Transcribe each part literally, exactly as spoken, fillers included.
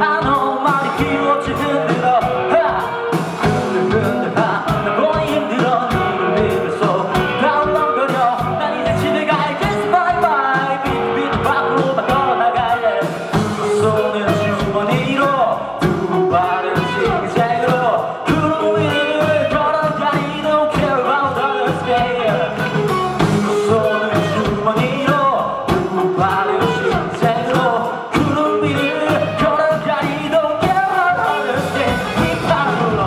아 너무 많이 키웠지 흔들어 흔들 나 보니 힘들어 너를 믿어서 덜렁거려 난 이제 집에 가야겠어 bye bye 비트 밖으로만 걸어나갈래 두 손을 주머니로 두 발은 싱글로 구름 위를 걸어가 I don't care about the scale 두 손을 주머니로 두 발은 싱글로 구름 위를 걸어가 I don't care about the scale 이 바람 불러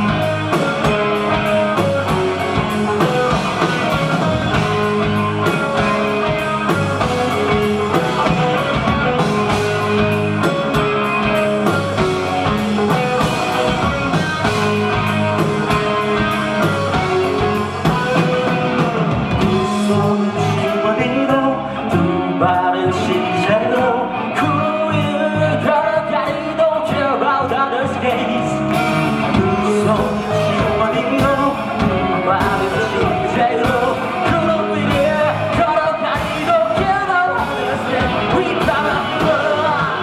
발은 시작으로 구름 위를 걸어가 I don't care about others' gaze 두 손 주머니로 두 발은 시작으로 구름 위를 걸어가 I don't care about others' gaze 윗바람 불어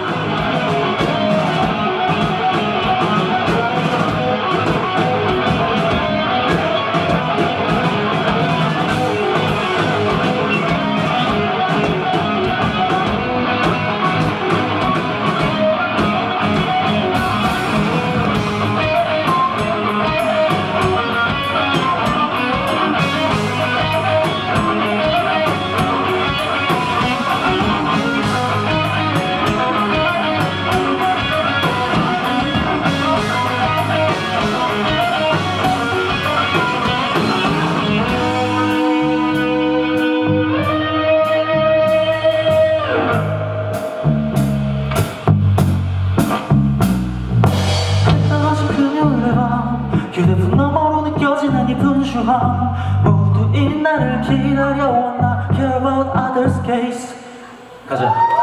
휴대폰 너머로 느껴지는 이 분주함 모두인 나를 기다려왔나 Care about others' case 가자